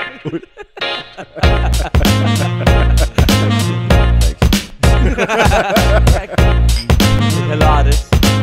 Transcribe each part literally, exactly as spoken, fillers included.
Hilarisch.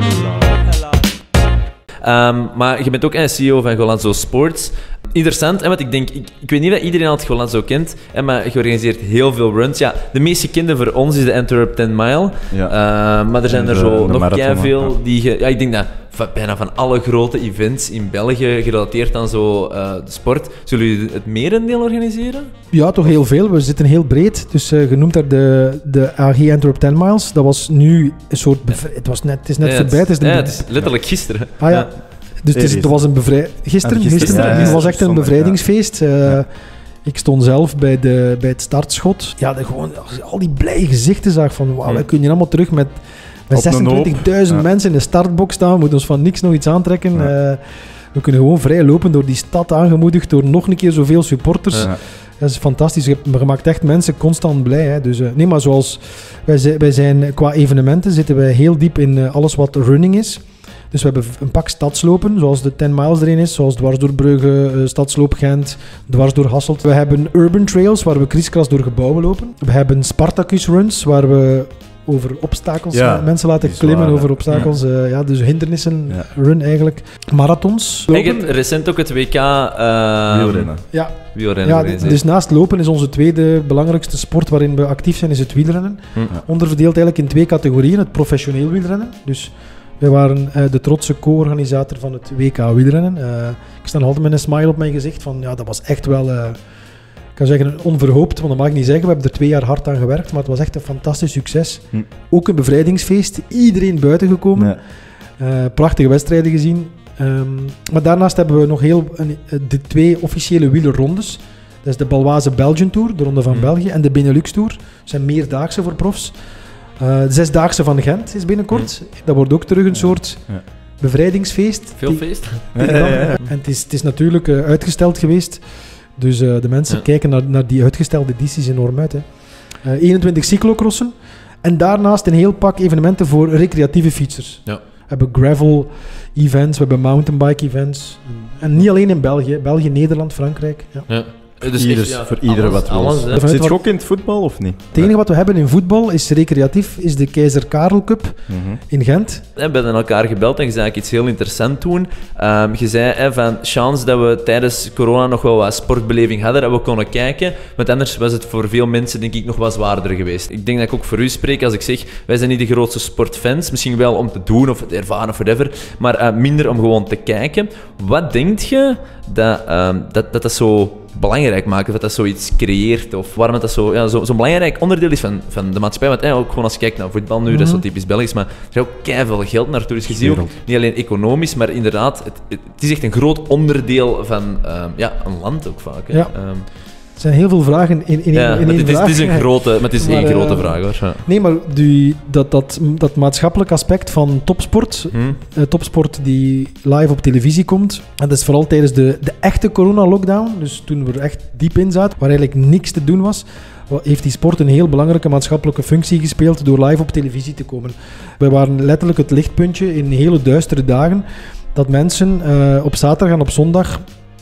Um, maar je bent ook een C E O van Golanzo Sports. Interessant, hè, want ik denk, ik, ik weet niet dat iedereen al het Golanzo kent, hè, maar je organiseert heel veel runs. Ja, de meest gekende voor ons is de Antwerp ten Mile. Ja. Uh, maar er zijn de, er zo nog keiveel ja. die je... Ja, ik denk dat van, bijna van alle grote events in België, gerelateerd aan zo, uh, de sport, zullen jullie het merendeel organiseren? Ja, toch heel veel. We zitten heel breed. Dus uh, je noemt daar de, de A G Antwerp ten Miles. Dat was nu een soort... Bevri- het, was net, het is net ja, voorbij. Het is, de ja, het is letterlijk gisteren. Ah ja. ja. Dus het, is, het was een bevrij... Gisteren, gisteren, gisteren. Ja, ja, het was echt een bevrijdingsfeest. Uh, ja. Ik stond zelf bij, de, bij het startschot. Ja, de, gewoon, al die blije gezichten zag van... Wauw, wij kunnen allemaal terug met, met zesentwintigduizend ja. mensen in de startbox staan. We moeten ons van niks nog iets aantrekken. Ja. Uh, we kunnen gewoon vrij lopen door die stad, aangemoedigd door nog een keer zoveel supporters. Ja. Dat is fantastisch. Je maakt echt mensen constant blij. Hè. Dus, uh, nee, maar zoals... Wij zijn, wij zijn qua evenementen zitten wij heel diep in uh, alles wat running is. Dus we hebben een pak stadslopen, zoals de ten miles erin is, zoals dwars door Brugge, uh, Stadsloop Gent, dwars door Hasselt. We hebben urban trails, waar we kriskras door gebouwen lopen. We hebben Spartacus runs, waar we over obstakels ja, mensen laten klimmen, waar, over obstakels, ja. Uh, ja, dus hindernissen, ja. run eigenlijk. Marathons. Lopen. Ik heb recent ook het W K uh, wielrennen. Ja, wielrennen ja, dus naast lopen is onze tweede belangrijkste sport waarin we actief zijn, is het wielrennen. Hm. Ja. Onderverdeeld eigenlijk in twee categorieën. Het professioneel wielrennen, dus... Wij waren uh, de trotse co-organisator van het W K wielrennen. Uh, ik sta altijd met een smile op mijn gezicht van, ja, dat was echt wel, uh, ik kan zeggen, onverhoopt, want dat mag ik niet zeggen. We hebben er twee jaar hard aan gewerkt, maar het was echt een fantastisch succes. Hm. Ook een bevrijdingsfeest, iedereen buiten gekomen. Ja. Uh, prachtige wedstrijden gezien. Um, maar daarnaast hebben we nog heel een, de twee officiële wielerrondes. Dat is de Baloise Belgian Tour, de Ronde van hm. België, en de Benelux Tour. Dat zijn meerdaagse voor profs. Uh, de Zesdaagse van Gent is binnenkort. Mm. Dat wordt ook terug een soort ja. bevrijdingsfeest. Veel die, feest. Die ja, ja, ja. En het is, het is natuurlijk uh, uitgesteld geweest. Dus uh, de mensen ja. kijken naar, naar die uitgestelde edities enorm uit. Hè. Uh, eenentwintig cyclocrossen. En daarnaast een heel pak evenementen voor recreatieve fietsers. Ja. We hebben gravel events, we hebben mountainbike events. En niet alleen in België. België, Nederland, Frankrijk. Ja. Ja. Dus Ieders, ja, voor iedereen wat wil. Zit je ook in het voetbal of niet? Het enige wat we hebben in voetbal is recreatief, is de Keizer Karel Cup mm-hmm. in Gent. We hebben elkaar gebeld en je zei iets heel interessants doen. Um, je zei hè, van chance dat we tijdens corona nog wel wat sportbeleving hadden, dat we konden kijken. Want anders was het voor veel mensen denk ik nog wat zwaarder geweest. Ik denk dat ik ook voor u spreek als ik zeg, wij zijn niet de grootste sportfans. Misschien wel om te doen of te ervaren of whatever, maar uh, minder om gewoon te kijken. Wat denk je dat um, dat, dat, dat zo... belangrijk maken, of dat dat zoiets creëert, of waarom dat, dat zo, ja, zo, zo'n belangrijk onderdeel is van, van de maatschappij. Want eh, ook gewoon als je kijkt naar voetbal nu, mm-hmm. dat is zo typisch Belgisch, maar er is ook keiveel geld naartoe. Dus je ziet ook, niet alleen economisch, maar inderdaad, het, het, het is echt een groot onderdeel van um, ja, een land ook vaak. Hè. Ja. Um, Er zijn heel veel vragen in, in, ja, in één het is, vraag. Het is een grote, maar het is maar, één grote uh, vraag, hoor. Ja. Nee, maar die, dat, dat, dat maatschappelijk aspect van topsport, hmm. uh, topsport die live op televisie komt, en dat is vooral tijdens de, de echte corona-lockdown, dus toen we er echt diep in zaten, waar eigenlijk niks te doen was, heeft die sport een heel belangrijke maatschappelijke functie gespeeld door live op televisie te komen. Wij waren letterlijk het lichtpuntje in hele duistere dagen, dat mensen uh, op zaterdag en op zondag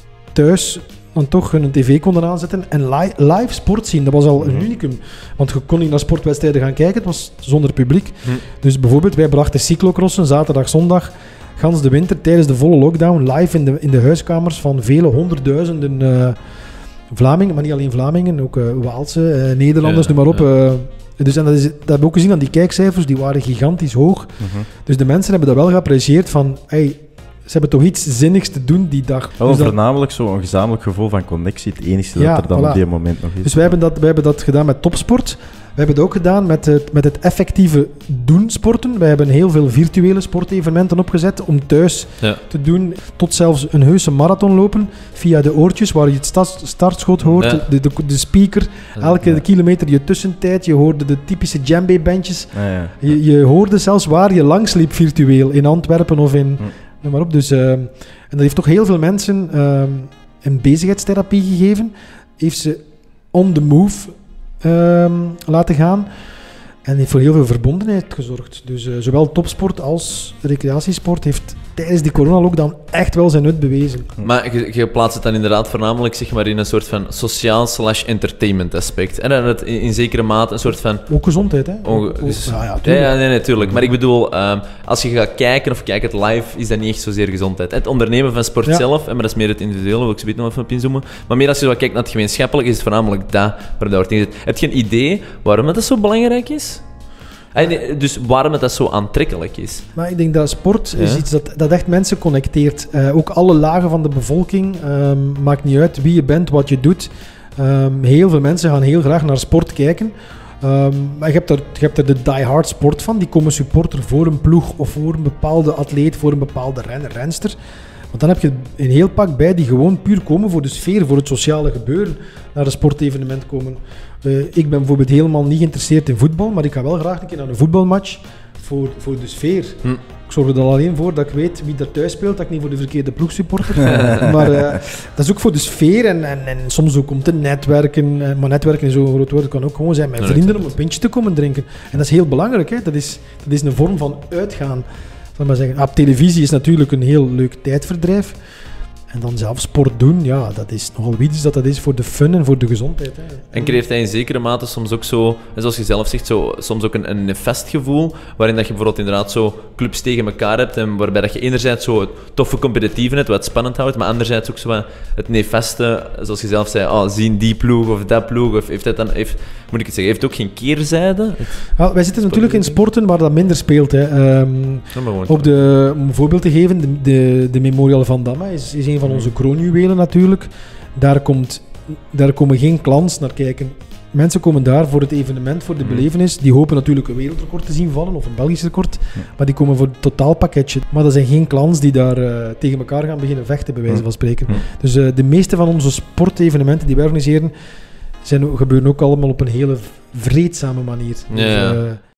thuis dan toch hun tv konden aanzetten en li- live sport zien. Dat was al een unicum. Want je kon niet naar sportwedstrijden gaan kijken, het was zonder publiek. Mm. Dus bijvoorbeeld, wij brachten cyclocrossen zaterdag, zondag, gans de winter, tijdens de volle lockdown, live in de, in de huiskamers van vele honderdduizenden uh, Vlamingen, maar niet alleen Vlamingen, ook uh, Waalse, uh, Nederlanders, ja, noem maar op. Ja. Uh, dus en dat, is, dat hebben we ook gezien aan die kijkcijfers, die waren gigantisch hoog. Mm-hmm. Dus de mensen hebben dat wel geapprecieerd van... Hey, ze hebben toch iets zinnigs te doen die dag. Wel dus voornamelijk zo'n gezamenlijk gevoel van connectie, het enige ja, dat er dan voilà. op die moment nog is. Dus wij hebben dat, wij hebben dat gedaan met topsport. We hebben het ook gedaan met het, met het effectieve doen sporten. Wij hebben heel veel virtuele sportevenementen opgezet om thuis ja. te doen. Tot zelfs een heuse marathon lopen via de oortjes waar je het start, startschot hoort, ja. de, de, de speaker, elke ja. kilometer je tussentijd. Je hoorde de typische djembe-bandjes. Ja, ja. je, je hoorde zelfs waar je langs liep virtueel, in Antwerpen of in... Ja. Noem maar op. Dus, uh, en dat heeft toch heel veel mensen uh, een bezigheidstherapie gegeven. Heeft ze on the move uh, laten gaan. En heeft voor heel veel verbondenheid gezorgd. Dus uh, zowel topsport als recreatiesport heeft tijdens die coronalockdown echt wel zijn nut bewezen. Maar je, je plaatst het dan inderdaad voornamelijk zeg maar, in een soort van sociaal slash entertainment aspect. En dat het in, in zekere mate een soort van... Ook gezondheid, hè? Onge- Ook, dus, ja, ja, ja, tuurlijk. ja, nee, natuurlijk. Maar ik bedoel, um, als je gaat kijken of kijkt het live, is dat niet echt zozeer gezondheid. Het ondernemen van sport Ja. zelf, maar dat is meer het individuele, wil ik zo nog even op inzoomen. Maar meer als je zo kijkt naar het gemeenschappelijk, is het voornamelijk dat waar dat wordt ingezet. Heb je een idee waarom dat zo belangrijk is? Ah, nee, dus waarom het dat zo aantrekkelijk is? Maar ik denk dat sport is Ja. iets dat, dat echt mensen connecteert. Uh, ook alle lagen van de bevolking. Um, maakt niet uit wie je bent, wat je doet. Um, heel veel mensen gaan heel graag naar sport kijken. Um, maar je hebt, er, je hebt er de die-hard sport van. Die komen supporter voor een ploeg of voor een bepaalde atleet, voor een bepaalde renner, renster. Want dan heb je een heel pak bij die gewoon puur komen voor de sfeer, voor het sociale gebeuren, naar een sportevenement komen. Uh, ik ben bijvoorbeeld helemaal niet geïnteresseerd in voetbal, maar ik ga wel graag een keer naar een voetbalmatch voor, voor de sfeer. Hm. Ik zorg er al alleen voor dat ik weet wie daar thuis speelt, dat ik niet voor de verkeerde ploeg supporter. Maar uh, dat is ook voor de sfeer en, en, en soms ook om te netwerken. Maar netwerken is zo'n groot woord, dat kan ook gewoon zijn met vrienden om een pintje te komen drinken. En dat is heel belangrijk, hè? Dat is, dat is een vorm van uitgaan. Zal maar zeggen. Op televisie is natuurlijk een heel leuk tijdverdrijf. En dan zelf sport doen, ja, dat is nogal iets dat dat is voor de fun en voor de gezondheid. Hè. En creëert hij in zekere mate soms ook zo, zoals je zelf zegt, zo, soms ook een, een nefest gevoel, waarin dat je bijvoorbeeld inderdaad zo clubs tegen elkaar hebt en waarbij dat je enerzijds zo het toffe competitieve hebt, wat het spannend houdt, maar anderzijds ook zo het nefeste, zoals je zelf zei, oh, zien die ploeg of dat ploeg, of heeft dat dan, heeft, moet ik het zeggen, heeft het ook geen keerzijde? Ja, wij zitten natuurlijk in sporten waar dat minder speelt. Hè. Um, op de, om een voorbeeld te geven, de, de, de Memorial van Damme is, is een van onze kroonjuwelen natuurlijk. Daar, komt, daar komen geen clans naar kijken. Mensen komen daar voor het evenement, voor de belevenis. Die hopen natuurlijk een wereldrecord te zien vallen, of een Belgisch record. Maar die komen voor het totaalpakketje. Maar dat zijn geen clans die daar uh, tegen elkaar gaan beginnen vechten, bij wijze van spreken. Dus uh, de meeste van onze sportevenementen die wij organiseren, zijn, gebeuren ook allemaal op een hele vreedzame manier. Ja. Dus, uh,